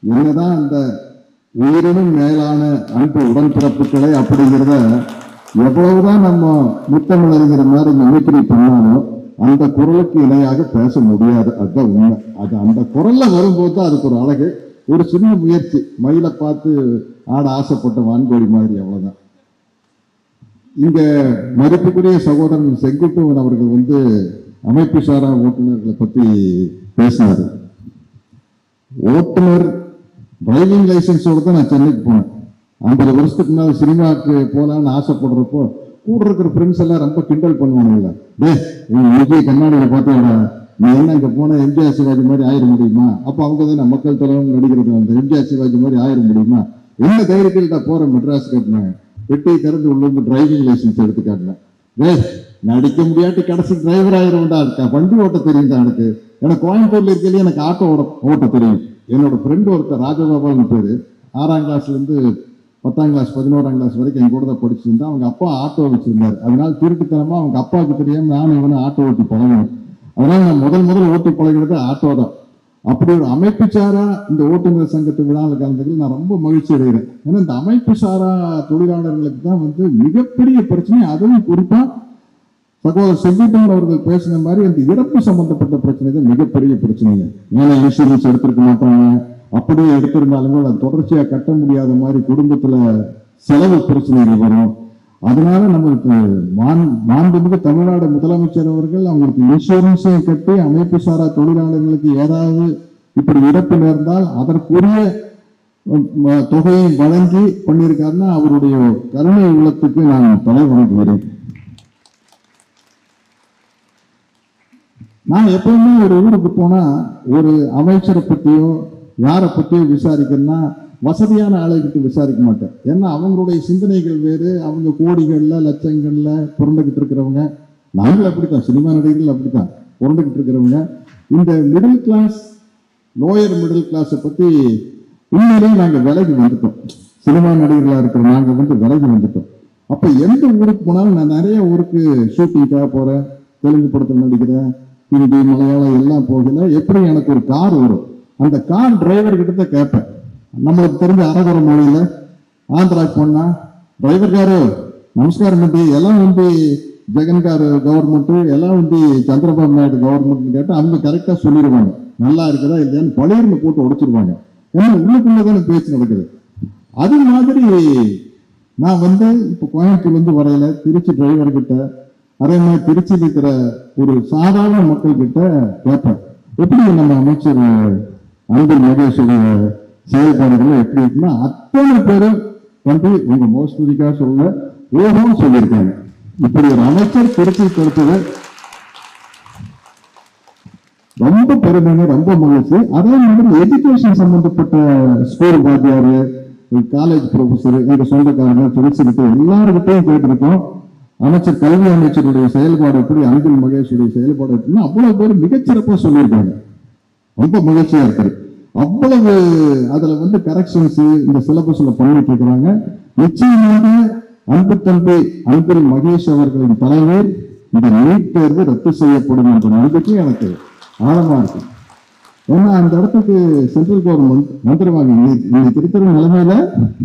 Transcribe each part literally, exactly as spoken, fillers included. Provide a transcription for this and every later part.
என்னதான் அந்த உயிரினும் மேலான அன்பு உடன்பிறப்புகளை அப்படிங்கிறத எவ்வளவுதான் நம்ம முத்தமிழறிஞர் மாதிரி மிமிக்ரி பண்ணாலும் அந்த குரலுக்கு இணையாக பேச முடியாது. அதுதான் உண்மை. அது அந்த குரல்ல வரும்போது தான் அதுக்கு ஒரு அழகு. ஒரு சின்ன முயற்சி, மயிலை பார்த்து ஆட ஆசைப்பட்ட வான்கோழி மாதிரி, அவ்வளவுதான். இங்க மதிப்புக்குரிய சகோதரன் செங்குட்டுவன் அவர்கள் வந்து அமைப்பு சாரா ஓட்டுநர்களை பத்தி பேசினார். ஓட்டுநர் டிரைவிங் லைசன்ஸோட தான் நான் சென்னைக்கு போனேன். ஐம்பது வருஷத்துக்கு முன்னாடி சினிமாவுக்கு போகலான்னு ஆசைப்படுறப்போ கூட இருக்கிற ஃப்ரெண்ட்ஸ் எல்லாம் ரொம்ப கிண்டல் பண்ணுவானுங்கள. டே விஜய் கண்ணாடியில் பார்த்தா நீ என்ன இங்கே போன எம்ஜிஆர் சிவாஜி மாதிரி ஆயிட முடியுமா? அப்போ அவங்க தான் மக்கள் தலைவர் நடிக்கிறது அந்த எம்ஜிஆர் சிவாஜி மாதிரி ஆயிட முடியுமா? என்ன தைரியத்தில் தான் போகிறேன் மெட்ராஸ் கட்டினேன். வெட்டி திறந்து உள்ள வந்து டிரைவிங் லைசன்ஸ் எடுத்து காட்டினேன். டே நடிக்க முடியாட்டி கடைசி டிரைவர் ஆயிரம்டா இருக்கா, வண்டி ஓட்ட தெரியும் தான் எனக்கு. எனக்கு கோயம்புத்தூர்ல இருக்கையிலேயே எனக்கு ஆட்டோ ஓட ஓட்ட தெரியும். என்னோட ஃப்ரெண்டு ஒருத்தர் ராஜகோபால்னு பேரு, ஆறாம் கிளாஸ்லேருந்து பத்தாம் கிளாஸ் பதினோராம் கிளாஸ் வரைக்கும் என் கூட தான் படிச்சிருந்தா. அவங்க அப்பா ஆட்டோ வச்சிருந்தாரு. அதனால திருட்டுத்தனமா அவங்க அப்பாவுக்கு தெரியாம நானும் இவனும் ஆட்டோ ஓட்டி பழகணும். அதனால நான் முதல் முதல் ஓட்டி பழகிறது ஆட்டோ தான். அப்படி ஒரு அமைப்பு சாரா இந்த ஓட்டுநர் சங்கத்து விழாவில் கலந்துகள் நான் ரொம்ப மகிழ்ச்சி அடைகிறேன். ஏன்னா இந்த அமைப்பு சாரா தொழிலாளர்களுக்கு தான் வந்து மிகப்பெரிய பிரச்சனை. அதுவும் குறிப்பா சகோதரர் செங்குட்டுவன் அவர்கள் பேசின மாதிரி அந்த இறப்பு சம்பந்தப்பட்ட பிரச்சனை தான் மிகப்பெரிய பிரச்சனைங்க. ஏன்னா இன்சூரன்ஸ் எடுத்திருக்க மாட்டாங்க, அப்படியே எடுத்திருந்தாலுமே அதை தொடர்ச்சியா கட்ட முடியாத மாதிரி குடும்பத்துல செலவு பிரச்சனைகள் வரும். அதனால நம்மளுக்கு மாண்புமிகு தமிழ்நாடு முதலமைச்சர் அவர்கள் அவங்களுக்கு இன்சூரன்ஸை கட்டி அமைப்பு சாரா தொழிலாளர்களுக்கு ஏதாவது இப்படி இறப்பு நேர்ந்தால் அதற்குரிய தொகையை வழங்கி பண்ணியிருக்காருன்னா அவருடைய கருணை உள்ளத்துக்கு நான் தலை வணங்குகிறேன். நான் எப்பவுமே ஒரு ஊருக்கு போனா ஒரு அமைச்சரை பற்றியோ யாரை பற்றியோ விசாரிக்கணும்னா வசதியான ஆளுகிட்ட விசாரிக்க மாட்டேன். ஏன்னா அவங்களுடைய சிந்தனைகள் வேறு, அவங்க கோடிகள்ல லட்சங்கள்ல புரண்டுகிட்டு இருக்கிறவங்க. நாங்கள் அப்படித்தான், சினிமா நடிகர்கள் அப்படித்தான் புரண்டுகிட்டு இருக்கிறவங்க. இந்த மிடில் கிளாஸ் லோயர் மிடில் கிளாஸை பத்தி உண்மையிலேயே நாங்கள் விலகி வந்துட்டோம். சினிமா நடிகர்களா இருக்கிற நாங்கள் வந்து விலகி வந்துட்டோம். அப்ப எந்த ஊருக்கு போனாலும் நான் நிறைய ஊருக்கு ஷூட்டிங்காக போறேன், தெலுங்கு படத்தில் நடிக்கிறேன், ஹிந்தி மலையாளம் எல்லாம் போகல. எப்படி எனக்கு ஒரு கார் வரும், அந்த கார் டிரைவர் கிட்ட கேட்பேன். நம்மளுக்கு தெரிஞ்ச அரகுர மொழியில ஆந்திராக்கு போனா டிரைவர் காரு நமஸ்காரம் பண்ணி எல்லாம் வந்து ஜெகன் காரு கவர்மெண்ட் எல்லாம் வந்து சந்திரபாபு நாயுடு கவர்மெண்ட் கேட்டு அவங்க கரெக்டா சொல்லிடுவாங்க. நல்லா இருக்குதா இல்லையான்னு பழையர்னு போட்டு உடைச்சிருவாங்க. ஏன்னா உள்ளுக்குள்ளதான பேச்சு நடக்குது. அது மாதிரி நான் வந்து இப்ப கோயம்புத்தூர்ல இருந்து வரையில திருச்சி டிரைவர் கிட்ட அதே மாதிரி திருச்சியில் இருக்கிற ஒரு சாதாரண மக்கள் கிட்ட கேட்பேன், எப்படி நம்ம அமைச்சர் அன்பில் மகேஷுடைய செயல்பாடுகள் எப்படி இருக்குன்னா அத்தனை பேரும் வந்து உங்க மோஸ்துதிக்கா சொல்ல ஓஹோன்னு சொல்லியிருக்காங்க. இப்படி ஒரு அமைச்சர் திருச்சி கொடுத்தது ரொம்ப பெருமைங்க, ரொம்ப மகிழ்ச்சி. அதே மாதிரி எஜுகேஷன் சம்பந்தப்பட்ட ஸ்கூல் வாத்தியாரு, காலேஜ் ப்ரொஃபஸர், எங்க சொந்தக்காரங்க திருச்சிக்கிட்ட எல்லாருக்கிட்டையும் கேட்டிருக்கோம். அமைச்சர் கல்வி அமைச்சருடைய செயல்பாடு எப்படி, அன்பில் மகேஷுடைய செயல்பாடு எப்படின்னா அவ்வளவு பேர் மிகச்சிறப்பா சொல்லியிருக்காங்க. ரொம்ப மகிழ்ச்சியா இருக்கு. அவ்வளவு அதுல வந்து கரெக்ஷன்ஸ் இந்த சிலபஸ்ல பண்ணிட்டு இருக்கிறாங்க. நிச்சயமாக அன்பு தம்பி அன்பில் மகேஷ் அவர்களின் தலைவர் இந்த நீட் தேர்வு ரத்து செய்யப்படும் என்ற நம்பிக்கை எனக்கு ஆழமா இருக்கு. ஏன்னா அந்த இடத்துக்கு சென்ட்ரல் கவர்மெண்ட் வந்துருவாங்க. இன்னைக்கு இருக்கிற நிலைமையில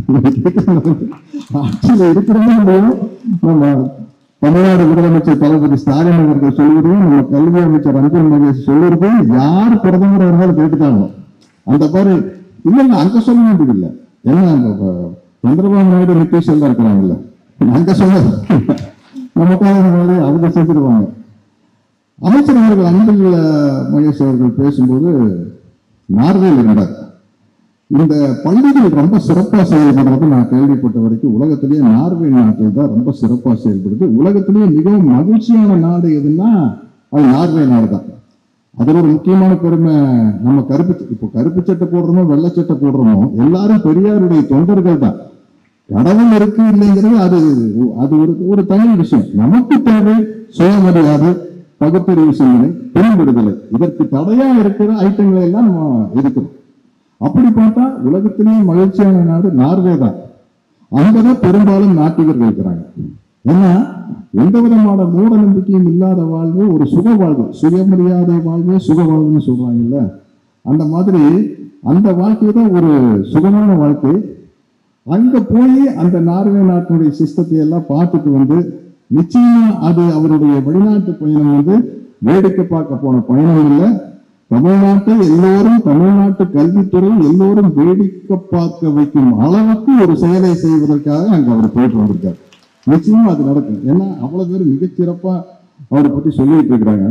ஆட்சியில இருக்கிறதே நம்ம தமிழ்நாடு முதலமைச்சர் தளபதி ஸ்டாலின் அவர்கள் சொல்லுவதையும் நம்ம கல்வி அமைச்சர் அன்பில் மகேஷ் சொல்லுவதையும் யார் பிரதமர் இருந்தாலும் கேட்டுட்டாங்க. அந்த மாதிரி இல்லைங்க அங்க சொல்ல வேண்டியது இல்லை. ஏன்னா சந்திரபாபு நாயுடு நிதிஷ் எல்லாம் இருக்கிறாங்கல்ல, அங்க சொல்ல நமக்காக அவங்க செஞ்சிருவாங்க. அமைச்சர் அவர்கள் அன்பில் மகேஷ் அவர்கள் பேசும்போது நார்வேயில் இருந்தார். இந்த பள்ளிகள் ரொம்ப சிறப்பாக செயல்படுறது நான் கேள்விப்பட்ட வரைக்கும் உலகத்திலேயே நார்வே நாட்டில் தான் ரொம்ப சிறப்பாக செயல்படுது. உலகத்திலேயே மிகவும் மகிழ்ச்சியான நாடு எதுன்னா அது நார்வே நாடு தான். அதில் ஒரு முக்கியமான பெருமை, நம்ம கருப்பு இப்போ கருப்பு சட்டை போடுறோமோ வெள்ளை சட்டை போடுறோமோ எல்லாரும் பெரியாருடைய தொண்டர்கள் தான். கடவுள் இருக்கு இல்லைங்கிறது அது அது ஒரு ஒரு தனி விஷயம். நமக்கு தேவை சுயமரியாதை, பகுத்தறிவு சிந்தனை, பெண் விடுதலை. இதற்கு தடையா இருக்கிற ஐட்டங்களை எல்லாம் நம்ம இருக்கிறோம். அப்படி பார்த்தா உலகத்திலேயே மகிழ்ச்சியான நாடு நார்வே தான். அங்கதான் பெரும்பாலும் நாட்டிகர்கள் இருக்கிறாங்க. ஏன்னா எந்த விதமான மூட நம்பிக்கையும் இல்லாத வாழ்வு ஒரு சுக வாழ்வு, சுயமரியாதை வாழ்வு சுக வாழ்வுன்னு சொல்றாங்கல்ல, அந்த மாதிரி அந்த வாழ்க்கை தான் ஒரு சுகமான வாழ்க்கை. அங்க போய் அந்த நார்வே நாட்டினுடைய சிஸ்டத்தை எல்லாம் பார்த்துட்டு வந்து நிச்சயமா அது அவருடைய வெளிநாட்டு பயணம் வந்து வேடிக்கை பார்க்க போன பயணம் இல்லை. தமிழ்நாட்டை எல்லோரும், தமிழ்நாட்டு கல்வித்துறை எல்லோரும் வேடிக்கை பார்க்க வைக்கும் அளவுக்கு ஒரு செயலை செய்வதற்காக அங்க அவர் போயிட்டு வந்திருக்காரு. நிச்சயமா அது நடக்கும். ஏன்னா அவ்வளவு பேர் மிகச்சிறப்பா அவரை பத்தி சொல்லிட்டு இருக்கிறாங்க.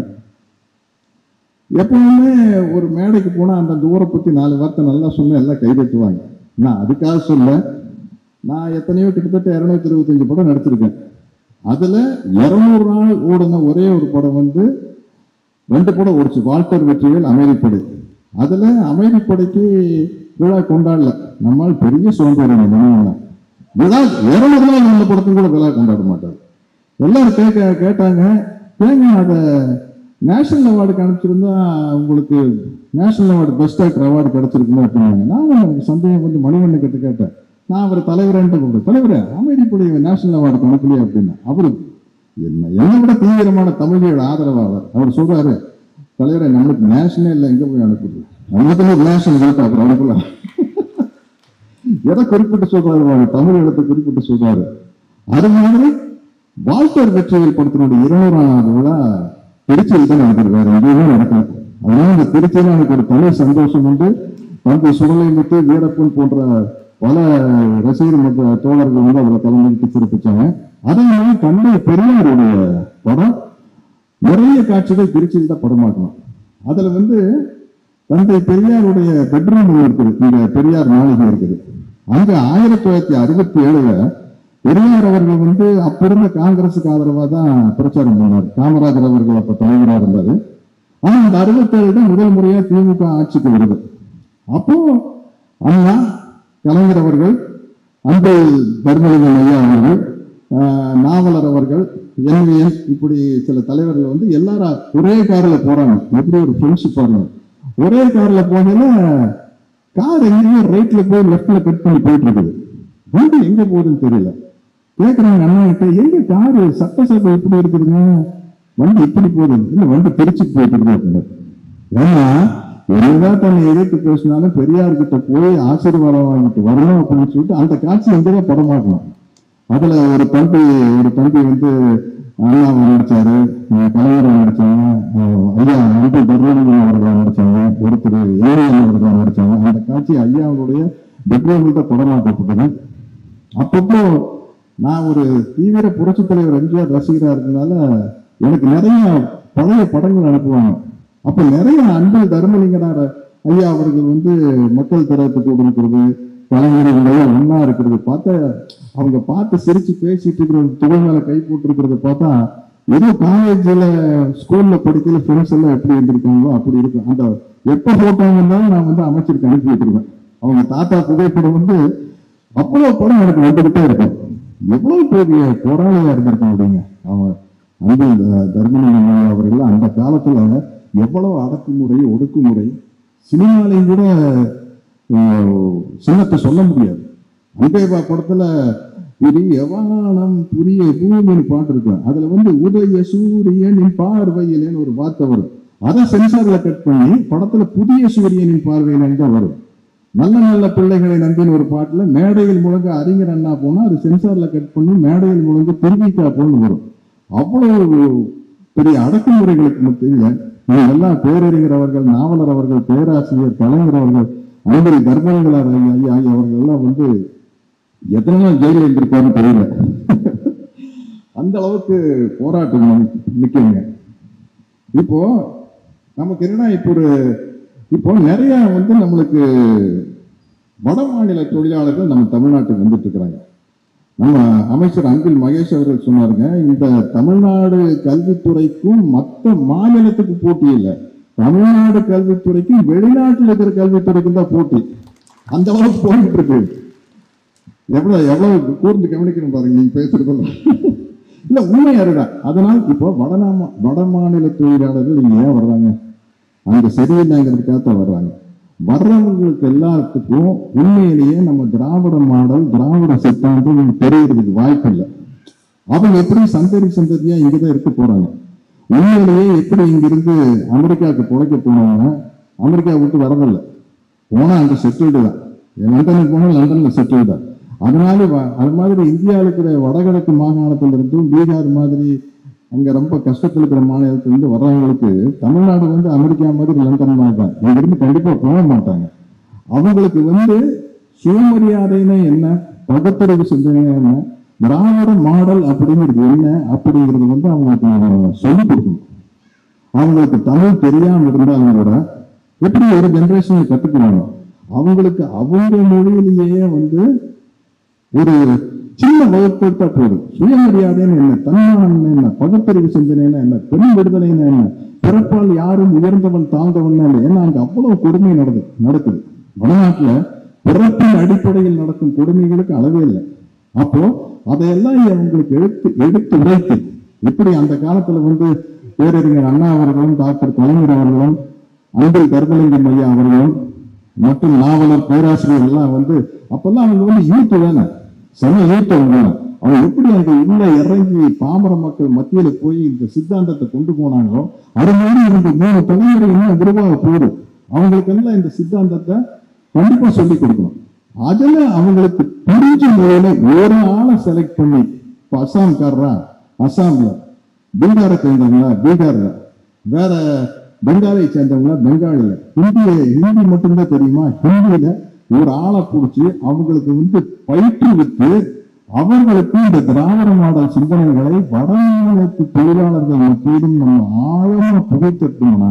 எப்பவுமே ஒரு மேடைக்கு போனா அந்த ஊரை பத்தி நாலு வார்த்தை நல்லா சொன்ன எல்லாம் கைதட்டுவாங்க. நான் அதுக்காக சொல்ல, நான் எத்தனையோ கிட்டத்தட்ட இருநூத்தி இருபத்தஞ்சு படம் நடிச்சிருக்கேன். அதுல இருநூறு நாள் ஓடின ஒரே ஒரு படம் வந்து ரெண்டு படம் ஓடிச்சு. வால்டர் வெற்றிவேல் அமைதிப்படை. அதுல அமைதிப்படைக்கு விழா கொண்டாடல. நம்மால் பெரிய சோம்பேறி விழா இருநூறு நாள் அந்த படத்துக்கு கூட விழா கொண்டாட மாட்டார். எல்லாரும் கேட்க கேட்டாங்க ஏங்க அதை நேஷனல் அவார்டுக்கு அனுப்பிச்சிருந்தா உங்களுக்கு national award best actor award கிடைச்சிருக்குமே அப்படின்னாங்க. நான் எனக்கு சந்தேகம் வந்து மணிவண்ணன் கிட்ட கேட்டேன். நான் அவர் தலைவரன்ட்டு கூப்பிட்டேன். தலைவரே அமைதிப்படை நேஷனல் அவார்டு அனுப்பலையே அப்படின்னா அவரு என்ன என்னை விட தீவிரமான தமிழோட ஆதரவாளர். அவர் சொல்றாரு, தலைவரை நம்மளுக்கு நேஷனே இல்லை, எங்க போய் அனுப்புது, நம்மளுக்கு நேஷனல் கேட்டு அப்புறம் அனுப்பலாம். எதை குறிப்பிட்டு சொல்றாரு, தமிழ் இடத்தை குறிப்பிட்டு சொல்றாரு. அது மாதிரி வால்டர் வெற்றிவேல் படத்தினுடைய இருநூறாவது விழா திருச்சியில் தான் நடக்குது, வேற எங்கேயுமே நடக்கல. அதனால இந்த திருச்சியில எனக்கு ஒரு தனி சந்தோஷம் உண்டு. தந்தை சுடலைமுத்து, வீரப்பன் போன்ற பல ரசிகர் மற்ற தோழர்கள் வந்து அவரை தலைமைக்கு சிறப்பிச்சாங்க. அதே மாதிரி தந்தை பெரியாருடைய படம் நிறைய காட்சிகள் திருச்சியில் தான் படமாக்கணும். அதுல வந்து தந்தை பெரியாருடைய பெட்ரூம் இருக்குது, இந்த பெரியார் மாளிகை இருக்குது. அங்க ஆயிரத்தி தொள்ளாயிரத்தி அறுபத்தி ஏழுல பெரியார் அவர்கள் வந்து அப்ப இருந்த காங்கிரஸுக்கு ஆதரவா தான் பிரச்சாரம் பண்ணார். காமராஜர் அவர்கள் அப்ப தலைவராக இருந்தாரு. ஆனா அந்த அறுபத்தி ஏழு தான் முதல் முறையா திமுக ஆட்சிக்கு வருது. அப்போ அண்ணா கலைஞர் அவர்கள், அன்பு தர்மலிங்கம் ஐயா அவர்கள், நாவலர் அவர்கள், என்விஎன், இப்படி சில தலைவர்கள் வந்து எல்லாரும் ஒரே காரில் போறாங்க. எப்படி ஒரு ஃப்ரெண்ட்ஷிப் பாருங்க. ஒரே கார்ல போகல, கார் எங்கேயோ ரைட்ல போய் லெப்ட்ல கட் பண்ணி போயிட்டு இருக்குது. வண்டி எங்க போகுதுன்னு தெரியல. கேட்கறாங்க அண்ணா கிட்ட, எங்க காரு சட்டசபை இப்படி இருக்குதுங்க, வண்டி இப்படி போகுது, இல்ல வண்டி திருச்சிக்கு போயிட்டு இருக்குது அப்படின்னு. ஏன்னா என்னதான் தன்னை எதிர்த்து பேசினாலும் பெரியார் கிட்ட போய் ஆசீர்வாதம் வாங்கிட்டு வரணும் அப்படின்னு சொல்லிட்டு அந்த காட்சி எங்கேதான் படமாக்கணும். அதுல ஒரு தம்பி ஒரு தம்பி வந்து அண்ணாவை நடிச்சாரு, கலைஞரை நடிச்சாங்க, ஐயா அன்பு தர்மலிங்கம் அவர்களை நடிச்சாங்க, ஒருத்தர் ஏழையன் அவர்களை நடிச்சாங்க. அந்த காட்சி ஐயாவுடைய பெட்ரூமில் தான் படமாக்கப்பட்டது. அப்பப்போ நான் ஒரு தீவிர புரட்சி தலைவர் எம்ஜிஆர் ரசிகரா இருந்ததுனால எனக்கு நிறைய பழைய படங்கள் அனுப்புவாங்க. அப்ப நிறைய அன்பு தர்மலிங்கனார் ஐயா அவர்கள் வந்து மக்கள் திறத்துக்கு கொடுக்கிறது, கலைஞர்களுடைய ஒன்னா இருக்கிறது பார்த்தா, அவங்க பார்த்து சிரிச்சு பேசிட்டு இருக்கிறது, துணை மேல கை போட்டு இருக்கிறத பார்த்தா ஏதோ காலேஜ்ல ஸ்கூல்ல படிக்கல ஃப்ரெண்ட்ஸ் எல்லாம் எப்படி இருந்திருக்காங்களோ அப்படி இருக்கும். அந்த எப்ப போட்டாங்கன்னாலும் நான் வந்து அமைச்சருக்கு அனுப்பி வச்சிருவேன். அவங்க தாத்தா புகைப்படம் வந்து அவ்வளவு படம் எனக்கு வந்துகிட்டே இருக்கும். எவ்வளவு பெரிய போராளியா இருந்திருக்காங்க அப்படிங்க. அவங்க அன்பு தர்மலிங்கம் அவர்கள் அந்த காலத்துல எவ்வளவு அடக்குமுறை ஒடுக்குமுறை, சினிமாலையும் கூட சின்னத்தை சொல்ல முடியாது. அன்பேபா படத்துல பெரிய வானம் புரிய பூமின்னு பாட்டு இருக்கு. அதுல வந்து உதய சூரியனின் பார்வையிலேன்னு ஒரு வார்த்தை வரும். அதை சென்சார்ல கட் பண்ணி படத்துல புதிய சூரியனின் பார்வையிலேன்னு தான் வரும். நல்ல நல்ல பிள்ளைகளை நம்பின ஒரு பாட்டுல மேடையில் முழங்க அறிஞர் அண்ணா போனா அது சென்சார்ல கட் பண்ணி மேடையில் முழங்க திருவிக்கா போன்னு வரும். அவ்வளவு பெரிய அடக்குமுறைகளுக்கு மத்தியில் எல்லாம் பேரறிஞர் அவர்கள், நாவலர் அவர்கள், பேராசிரியர் கலைஞர் அவர்கள், அனைவரி தர்மலிங்கனார் ஐயா அவர்கள் எல்லாம் வந்து எத்தனை நாள் ஜெயிலில் இருந்திருப்பாருன்னு தெரியல. அந்த அளவுக்கு போராட்டம் நிற்குங்க. இப்போ நமக்கு என்னன்னா, இப்போ ஒரு இப்போ நிறைய வந்து நம்மளுக்கு வட மாநில தொழிலாளர்கள் நம்ம தமிழ்நாட்டுக்கு வந்துட்டு இருக்கிறாங்க. நம்ம அமைச்சர் அன்பில் மகேஷ் அவர்கள் சொன்னாருங்க, இந்த தமிழ்நாடு கல்வித்துறைக்கும் மற்ற மாநிலத்துக்கு போட்டி இல்லை, தமிழ்நாடு கல்வித்துறைக்கும் வெளிநாட்டில் இருக்கிற கல்வித்துறைக்கும் தான் போட்டி. அந்த அளவுக்கு போயிட்டு இருக்கு. எவ்வளவு எவ்வளவு கூர்ந்து கவனிக்கணும் பாருங்க நீங்க பேசுறதெல்லாம். இல்ல உண்மை அதுதான். அதனால் இப்போ வடநாம வட மாநில தொழிலாளர்கள் இங்க ஏன் வர்றாங்க, அங்க சரியில்லைங்கிறதுக்காக வர்றாங்க. வர்றவங்களுக்கு எல்லாத்துக்கும் உண்மையிலேயே நம்ம திராவிட மாடல், திராவிட சித்தாந்தம் தெரியறதுக்கு வாய்ப்பு இல்லை. அவங்க எப்படி சந்ததி சந்ததியா இங்கதான் இருக்க போறாங்க. உண்மையிலேயே எப்படி இங்கிருந்து அமெரிக்காவுக்கு பிழைக்க போனவங்க அமெரிக்கா விட்டு வரதில்லை. போனா அங்க செட்டில்டு தான். லண்டனுக்கு போனா லண்டன்ல செட்டில்டு தான். அதனால அது மாதிரி இந்தியாவில் இருக்கிற வடகிழக்கு மாகாணத்தில் இருந்தும் பீகார் மாதிரி அங்க ரொம்ப கஷ்டத்தில் இருக்கிற மாநிலத்திலிருந்து வர்றவங்களுக்கு தமிழ்நாடு வந்து அமெரிக்கா மாதிரி லண்டன் மாதிரி தான். இங்கிருந்து கண்டிப்பா போக மாட்டாங்க. அவங்களுக்கு வந்து சுயமரியாதைன்னு என்ன, பகுத்தறிவு சிந்தனை என்ன, திராவிட மாடல் அப்படிங்கிறது என்ன அப்படிங்கிறது வந்து அவங்களுக்கு சொல்லிக் கொடுக்கணும். அவங்களுக்கு தமிழ் தெரியாம இருந்தாலும் கூட எப்படி ஒரு ஜெனரேஷனை கத்துக்குவாங்க. அவங்களுக்கு அவங்க மொழியிலேயே வந்து ஒரு சின்ன வகுப்படுத்தா போதும். சுயமரியாதைன்னு என்ன, தன்மானம் என்ன, பகுத்தறிவு சிந்தனைன்னு என்ன, பெண் விடுதலைன்னு என்ன, பிறப்பால் யாரும் உயர்ந்தவன் தாழ்ந்தவன் இல்லை. ஏன்னா அங்க அவ்வளவு கொடுமை நடக்குது நடக்குது வடநாட்டுல பிறப்பின் அடிப்படையில் நடக்கும் கொடுமைகளுக்கு அளவே இல்லை. அப்போ அதையெல்லாம் அவங்களுக்கு எடுத்து எடுத்து உரைத்து எப்படி அந்த காலத்துல வந்து பேரறிஞர் அண்ணா அவர்களும் டாக்டர் கலைஞர் அவர்களும் அன்பில் கருதலிங்கம் ஐயா அவர்களும் மற்றும் நாவலர் பேராசிரியர் எல்லாம் வந்து அப்பெல்லாம் அவங்க வந்து ஈர்ப்பு தானே, சம ஈர்த்தவங்க. அவங்க எப்படி அந்த உள்ள இறங்கி பாமர மக்கள் மத்தியில போய் இந்த சித்தாந்தத்தை கொண்டு போனாங்களோ அது மாதிரி இந்த மூணு தலைமுறை இன்னும் உருவாக போடும். அவங்களுக்கு எல்லாம் இந்த சித்தாந்தத்தை கண்டிப்பா சொல்லிக் கொடுக்கணும். அதுல அவங்களுக்கு புரிஞ்ச முறையில ஒரு ஆளை செலக்ட் பண்ணி, இப்ப அசாம்காரரா அசாம்ல, பீகாரை சேர்ந்தவங்களா பீகார்ல, வேற பெங்காலியை சேர்ந்தவங்களா பெங்காலில, ஹிந்திய ஹிந்தி மட்டும்தான் தெரியுமா ஹிந்தியில ஒரு ஆளை பிடிச்சி அவங்களுக்கு வந்து பயிற்றுவித்து அவர்களுக்கு இந்த திராவிட மாடல் சிந்தனைகளை வடமாநிலத்து தொழிலாளர்கள் மத்தியிலும் நம்ம ஆழமா புகைத்தட்டோம்னா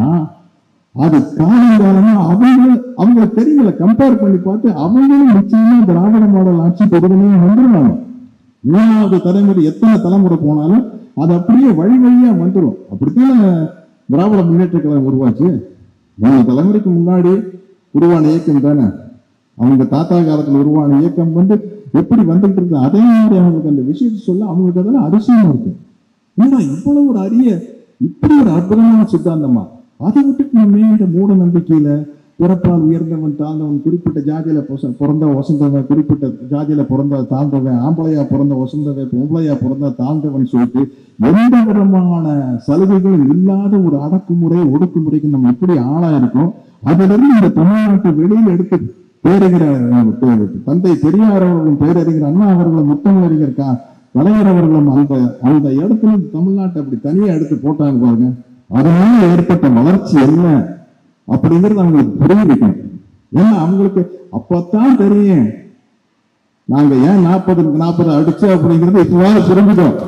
அது காலங்காலமா அவங்க அவங்களுக்கு தெரியல. கம்பேர் பண்ணி பார்த்து அவங்களும் நிச்சயமா திராவிட மாடல் ஆட்சி பெருமையும் வந்துருவாங்க. மூணாவது தலைமுறை எத்தனை தலைமுறை போனாலும் அது அப்படியே வழி வழியா வந்துடும். அப்படித்தான் திராவிட முன்னேற்ற கழகம் உருவாச்சு. மூணு தலைமுறைக்கு முன்னாடி உருவான இயக்கம் தானே. அவங்க தாத்தா காலத்துல உருவான இயக்கம் வந்து எப்படி வந்துட்டு இருக்கு, அதே மாதிரி அவங்களுக்கு அந்த விஷயத்தை சொல்ல அவங்களுக்கு அதெல்லாம் அதிசயமா இருக்கு. ஏன்னா இவ்வளவு ஒரு அரிய இப்படி ஒரு அற்புதமான சித்தாந்தமா அதை விட்டுட்டு நம்ம இந்த மூட நம்பிக்கையில பிறப்பால் உயர்ந்தவன் தாழ்ந்தவன், குறிப்பிட்ட ஜாதியில பிறந்த வசந்தவன், குறிப்பிட்ட ஜாதியில பிறந்த தாழ்ந்தவன், ஆம்பளையா பிறந்த வசந்தவன், பொம்பளையா பிறந்த தாழ்ந்தவன் சொல்லிட்டு எந்த விதமான சலுகைகளும் இல்லாத ஒரு அடக்குமுறை ஒடுக்குமுறைக்கு நம்ம எப்படி ஆளா இருக்கோம். அதுல இருந்து இந்த தமிழ்நாட்டை வெளியில் எடுத்து பேரறிஞர் தந்தை பெரியார் அவர்களும் பேரறிஞர் அண்ணா அவர்களும் முத்தமிழறிஞர் கலைஞர் அவர்களும் அந்த அந்த இடத்துல தமிழ்நாட்டை அப்படி தனியா எடுத்து போட்டாங்க பாருங்க. அதனால ஏற்பட்ட வளர்ச்சி என்ன அப்படிங்கிறது அவங்களுக்கு புரிய வைக்கணும். ஏன்னா அவங்களுக்கு அப்பத்தான் தெரியும் நாங்க ஏன் நாற்பதுக்கு நாற்பது அடிச்சோம் அப்படிங்கிறது இப்பவாறு புரிஞ்சுட்டோம்.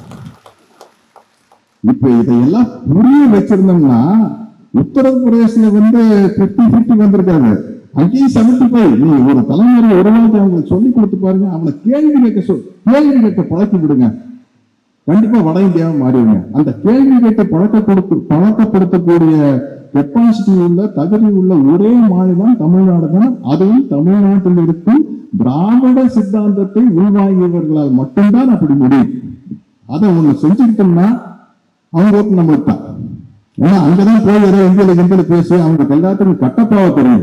இப்ப இதையெல்லாம் புரிய வச்சிருந்தோம்னா உத்தரப்பிரதேசத்துல வந்து பிப்டி பிப்டி வந்திருக்காங்க, அங்கேயும் செவன்டி ஃபைவ். நீ ஒரு தலைமுறை உருவாக்கி அவங்களுக்கு சொல்லி கொடுத்து பாருங்க. அவங்களை கேள்வி கேட்க சொல் கேள்வி கேட்க பழக்கி விடுங்க, கண்டிப்பா வட இந்தியாவை மாறிடுங்க. அந்த கேள்வி கேட்க பழக்க கொடுத்து பழக்கப்படுத்தக்கூடிய கெப்பாசிட்டி உள்ள தகுதி உள்ள ஒரே மாநிலம் தமிழ்நாடு தான். அதுவும் தமிழ்நாட்டில் இருக்கும் திராவிட சித்தாந்தத்தை உள்வாங்கியவர்களால் மட்டும்தான் அப்படி முடியும். அதை ஒண்ணு செஞ்சுக்கிட்டோம்னா அவங்க நம்மளுக்கு தான். ஏன்னா அங்கதான் போய் இந்தியில இந்தியில பேசி அவங்களுக்கு எல்லாத்துக்கும் கட்டப்பாவ தெரியும்.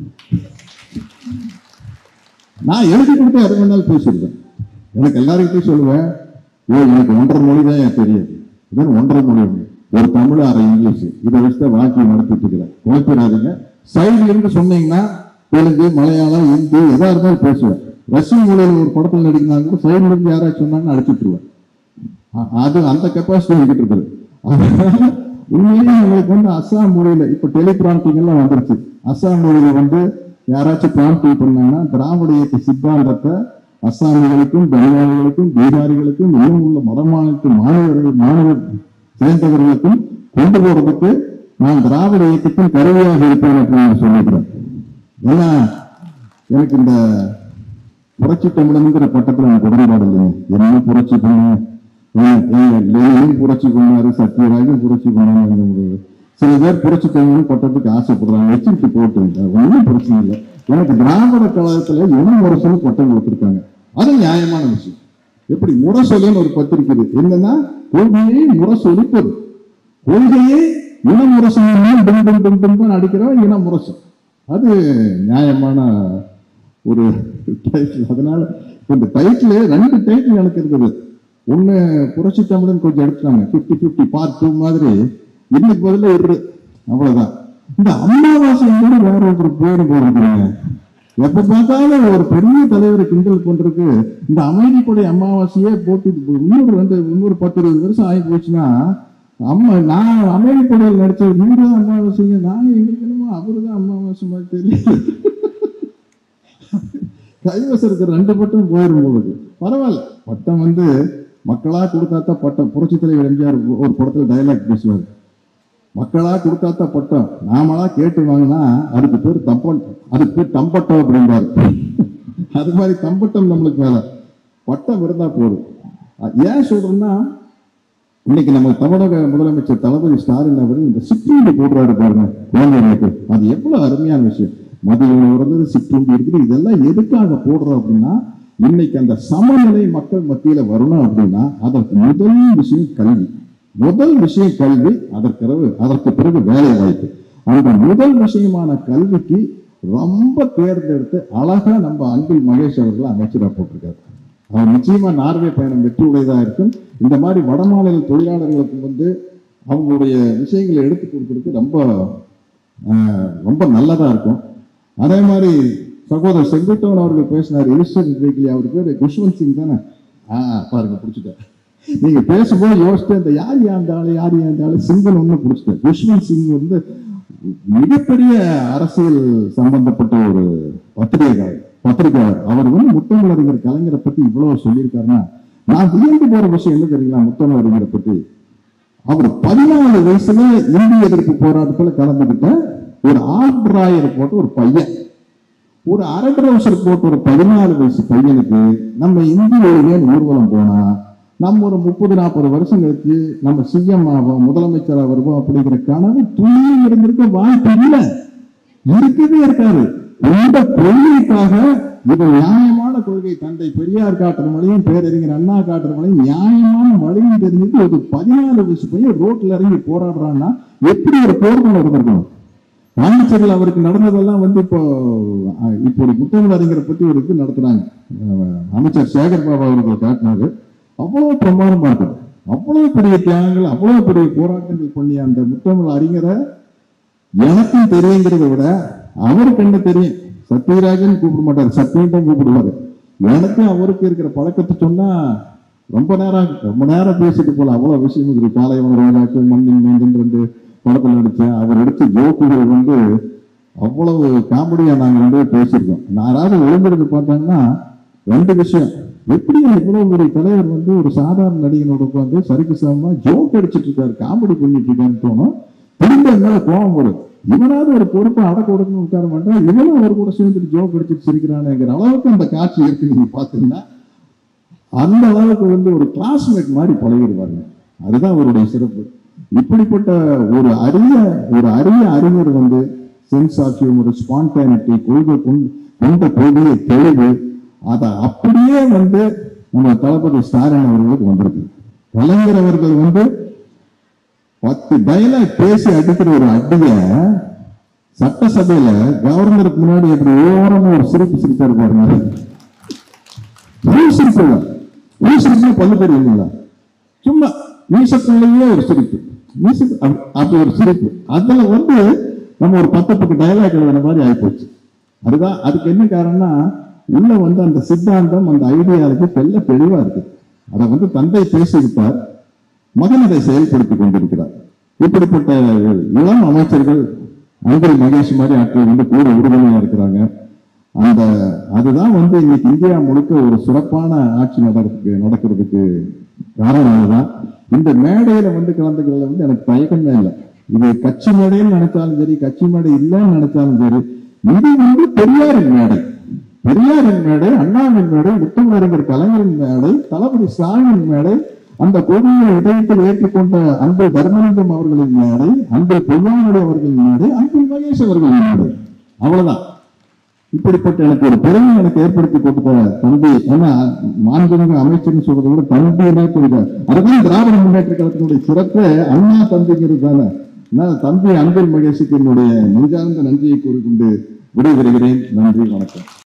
நான் எழுதி கொடுத்து அரை மணி நாள் பேசியிருக்கேன். எனக்கு எல்லாருக்கிட்டையும் சொல்லுவேன், ஓ எனக்கு ஒன்றரை மொழி தான் எனக்கு தெரியும். இதான் ஒன்றரை மொழி, ஒரு தமிழ் அரை இங்கிலீஷ், இதை வச்சுதான் வாக்கியம் நடத்திட்டு இருக்கிறேன். குழப்பிடாதீங்க. சைடுல இருந்து சொன்னீங்கன்னா தெலுங்கு மலையாளம் ஹிந்தி எதா இருந்தாலும் பேசுவேன். ரஷ்யன் மொழியில் ஒரு படத்தில் நடிக்கிறாங்க கூட சைடுல இருந்து யாராச்சும் சொன்னாங்கன்னு அடிச்சுட்டுருவேன். அது அந்த கெப்பாசிட்டி என்கிட்ட இருக்குது. உண்மையிலேயே உங்களுக்கு வந்து அஸ்ஸாம் மொழியில இப்ப டெலிபிராண்டிங் எல்லாம் வந்துருச்சு. அஸ்ஸாம் மொழியில வந்து யாராச்சும் பிராண்டிங் பண்ணாங்கன்னா திராவிட இயக்க சித்தாந்தத்தை அஸ்ஸாமிகளுக்கும் பெங்காலிகளுக்கும் பீகாரிகளுக்கும் இன்னும் உள்ள மதமானத்து மாணவர்கள் மாணவர் சேர்ந்தவர்களுக்கும் கொண்டு போறதுக்கு நான் திராவிட இயக்கத்தின் கருவியாக இருப்பேன் அப்படின்னு நான் சொல்லிக்கிறேன். ஏன்னா எனக்கு இந்த புரட்சி தமிழனுங்கிற பட்டத்தில் எனக்கு உடன்பாடு இல்லைங்க. என்ன புரட்சி பண்ண லெனின் புரட்சி பண்ணாரு, சத்யராஜும் புரட்சி பண்ணாரு. சில பேர் புரட்சி தமிழன் பட்டத்துக்கு ஆசைப்படுறாங்க, வச்சுட்டு போட்டு ஒன்றும் பிரச்சனை இல்லை. எனக்கு திராவிட கழகத்துல இன முரசொலி பட்டம் கொடுத்துருக்காங்க, அது நியாயமான விஷயம். எப்படி முரசொலின்னு ஒரு பத்திரிக்கை என்னன்னா கொள்கையை முரசொலிப்பது, கொள்கையை இன முரசொலி அடிக்கிற இன முரசு, அது நியாயமான ஒரு டைட்டில். அதனால இந்த டைட்டில் ரெண்டு டைட்டில் எனக்கு இருக்குது. ஒண்ணு புரட்சி தமிழன் கொஞ்சம் எடுத்துட்டாங்க, பிப்டி பிப்டி பார்ட் டூ மாதிரி. இன்னைக்கு பதில ஒரு அவ்வளவுதான். இந்த அமாவாசை கூட வேற ஒருத்தர் பேரு போடுறீங்க. எப்ப பார்த்தாலும் ஒரு பெரிய தலைவரை கிண்டல் பண்றதுக்கு இந்த அமைதிப்படை அமாவாசையே போட்டு இன்னொரு ரெண்டு இன்னொரு பத்து இருபது வருஷம் ஆகி போச்சுன்னா, அம்மா நான் அமைதிப்படையில் நடிச்ச நீங்க தான் அமாவாசைங்க, நான் எங்களுக்கு என்னமோ அவரு தான் அமாவாசை மாதிரி தெரியல. கைவசம் இருக்கிற ரெண்டு பட்டம் போயிடும் போகுது. பரவாயில்ல, பட்டம் வந்து மக்களா கொடுத்தாத்தான் பட்டம். புரட்சி தலைவர் எம்ஜிஆர் ஒரு படத்துல டைலாக் பேசுவார், மக்களா கொடுத்தாத்த பட்டம், நாமளா கேட்டு வாங்கினா அதுக்கு பேர் தம்பம், அதுக்கு பேர் தம்பட்டம் அப்படின்பாரு. அது மாதிரி தம்பட்டம் நம்மளுக்கு வேலை, பட்டம் இருந்தா போதும். ஏன் சொல்றேன்னா, இன்னைக்கு நம்ம தமிழக முதலமைச்சர் தளபதி ஸ்டாலின் அவர்கள் இந்த சிற்றுண்டி போடுறாரு பாருங்க குழந்தைகளுக்கு, அது எவ்வளவு அருமையான விஷயம். மதியம் உறந்தது சிற்றுண்டி இருக்குது, இதெல்லாம் எதுக்காக போடுறோம் அப்படின்னா, இன்னைக்கு அந்த சமநிலை மக்கள் மத்தியில வரணும் அப்படின்னா அதற்கு முதல் விஷயம் கல்வி. முதல் விஷயம் கல்வி, அதற்கு பிறகு அதற்கு பிறகு வேலை வாய்ப்பு. அந்த முதல் விஷயமான கல்விக்கு ரொம்ப தேர்ந்தெடுத்து அழகா நம்ம அன்பில் மகேஷ் அவர்கள் அமைச்சராக போட்டிருக்காரு. அவர் நிச்சயமா நார்வே பயணம் வெற்றி உடையதா இருக்கும். இந்த மாதிரி வடமாநில தொழிலாளர்களுக்கு வந்து அவங்களுடைய விஷயங்களை எடுத்து கொடுக்கறதுக்கு ரொம்ப ரொம்ப நல்லதா இருக்கும். அதே மாதிரி சகோதரர் செங்குட்டவன் அவர்கள் பேசினார், ஈஸ்வரன் வீக்லி, அவர் பேர் குஷ்வந்த் சிங் தானே? ஆஹ் பாருங்க, பிடிச்சிட்டேன். நீங்க பேசும்போது யோசிச்சு இந்த யார் ஏந்தாலும் யார் ஏந்தாலும் சிங்கன் ஒண்ணு பிடிச்சிட்டேன். குஷ்வந்த் சிங் வந்து மிகப்பெரிய அரசியல் சம்பந்தப்பட்ட ஒரு பத்திரிகையாளர் பத்திரிகையாளர் அவர் வந்து முத்தமிழறிஞர் கலைஞரை பத்தி இவ்வளவு சொல்லியிருக்காருன்னா, நான் வியந்து போற விஷயம் என்ன தெரியுங்களா? முத்தமிழறிஞரை பத்தி அவர் பதினாலு வயசுல இந்திய எதிர்ப்பு போராட்டத்துல கலந்துகிட்ட ஒரு ஆல்ராயர் போட்ட ஒரு பையன், ஒரு அரை ட்ரௌசர் போட்ட ஒரு பதினாலு வயசு பையனுக்கு நம்ம இந்திய ஊர்வலம் போனா நம்ம ஒரு முப்பது நாற்பது வருஷம் கழிச்சு நம்ம சிஎம் ஆவோம், முதலமைச்சரா வருவோம் அப்படிங்கிற கனவு துணி இருந்திருக்க வாய்ப்பு இல்லை, இருக்கவே இருக்காரு. இந்த கொள்கைக்காக இது நியாயமான கொள்கை, தந்தை பெரியார் காட்டுற மலையும் பேரறிஞர் அண்ணா காட்டுற மலையும் நியாயமான வழியும் தெரிஞ்சுட்டு ஒரு பதினாலு வயசு பையன் ரோட்ல இறங்கி போராடுறான்னா எப்படி ஒரு போர்க்குள்ள இருந்திருக்கணும்? பாண்டிச்சேரியில் அவருக்கு நடந்ததெல்லாம் வந்து இப்போ இப்போ ஒரு முத்தமிழறிஞரை பத்தி ஒரு இது நடத்துறாங்க, அமைச்சர் சேகர் பாபு அவர்கள் காட்டினாரு. அவ்வளவு பிரமாணமா இருக்குது, அவ்வளவு பெரிய தியாகங்கள், அவ்வளவு பெரிய போராட்டங்கள் பண்ணி அந்த முத்தமிழ் அறிஞரை எனக்கும் தெரியுங்கிறத விட அவருக்கு என்ன தெரியும். சத்யராஜன் கூப்பிட மாட்டார், சத்தியம் தான் கூப்பிடுவாரு. எனக்கும் அவருக்கு இருக்கிற பழக்கத்தை சொன்னா ரொம்ப நேரம் ரொம்ப நேரம் பேசிட்டு போல, அவ்வளவு விஷயம் இருக்குது. காலைவன ரோஜாக்கு, மண்ணின் மீண்டும் ரெண்டு படத்தில் நடிச்சேன். அவர் எடுத்த ஜோக்குகள் வந்து அவ்வளவு காமெடியா நாங்க ரெண்டு பேசியிருக்கோம். யாராவது விழுந்திருந்து பார்த்தாங்கன்னா ரெண்டு விஷயம், எப்படி இவ்வளவு ஒரு தலைவர் வந்து ஒரு சாதாரண நடிகனோட உட்காந்து சரிக்கு சமமா ஜோக் அடிச்சிட்டு இருக்காரு, காமெடி பண்ணிட்டு இருக்காருன்னு தோணும். திரும்ப மேல கோபம் வரும், இவனாவது ஒரு பொறுப்பை அடக்க கொடுக்கணும் உட்கார மாட்டேன், இவனும் அவர் கூட சேர்ந்துட்டு ஜோக் அடிச்சிட்டு சிரிக்கிறானுங்கிற அளவுக்கு அந்த காட்சி இருக்கு. நீங்க பாத்தீங்கன்னா அந்த அளவுக்கு வந்து ஒரு கிளாஸ்மேட் மாதிரி பழகிடுவாங்க. அதுதான் அவருடைய சிறப்பு. இப்படிப்பட்ட ஒரு அரிய ஒரு அரிய அறிஞர் வந்து சென்ஸ் ஆஃப் ஹியூமர், ஸ்பான்டானிட்டி, கொள்கை கொண்ட கொள்கையை தெளிவு, அதை அப்படியே வந்து நம்ம தளபதி ஸ்டாலின் அவர்களுக்கு வந்திருக்கு. கலைஞர் அவர்கள் வந்து பத்து டைலாக் பேசி அடிக்கிற ஒரு அடிய சட்டசபையில கவர்னருக்கு முன்னாடி அப்படி ஓரமா ஒரு சிரிப்பு சிரிப்பாரு பாருங்க. சிரிப்பு பல்லு தெரியுங்களா? சும்மா மீசக்குள்ளேயே ஒரு சிரிப்பு, அப்படி ஒரு சிரிப்பு. அதுல வந்து நம்ம ஒரு பத்து பத்து டைலாக் எழுதுன மாதிரி ஆயிப்போச்சு. அதுதான் அதுக்கு என்ன காரணம்னா, உள்ள வந்து அந்த சித்தாந்தம், அந்த ஐடியாவுக்கு தெல்ல தெளிவா இருக்கு. அதை வந்து தந்தை பேசிவிட்டார், மகன் அதை செயல்படுத்தி கொண்டிருக்கிறார். இப்படிப்பட்ட இளம் அமைச்சர்கள் அன்பில் மகேஷ் மாதிரி ஆட்கள் வந்து கூட உறுதுணையா இருக்கிறாங்க. அந்த அதுதான் வந்து இன்னைக்கு இந்தியா முழுக்க ஒரு சிறப்பான ஆட்சி நடக்கிறதுக்கு நடக்கிறதுக்கு காரணம் அதுதான். இந்த மேடையில வந்து கலந்துக்கிறதுல வந்து எனக்கு தயக்கமே இல்லை. இது கட்சி மேடைன்னு நினைச்சாலும் சரி, கட்சி மேடை இல்லைன்னு நினைச்சாலும் சரி, இது வந்து பெரியாரின் மேடை, பெரியாரின் மேடை, அண்ணாவின் மேடை, முத்தமிழறிஞர் கலைஞரின் மேடை, தளபதி ஸ்டாலின் மேடை, அந்த கொடியை இதயத்தில் ஏற்றுக்கொண்ட அன்பு தர்மலிங்கம் அவர்களின் மேடை, அன்பு பொய்யானடி அவர்களின் மேடை, அன்பு மகேஷ் அவர்களின் மேடை. அவ்வளவுதான். இப்படிப்பட்ட எனக்கு ஒரு பெருமை எனக்கு ஏற்படுத்தி கொடுத்த தம்பி, ஏன்னா மாண்புமிகு அமைச்சர்னு சொல்றதை விட தம்பியே கொடுத்தார். அதுதான் திராவிட முன்னேற்ற கழகத்தினுடைய சிறப்பு, அண்ணா தம்பிங்கிறது தானே. தம்பி அன்பில் மகேஷுக்கு என்னுடைய நெஞ்சார்ந்த நன்றியை கூறிக்கொண்டு விடைபெறுகிறேன். நன்றி, வணக்கம்.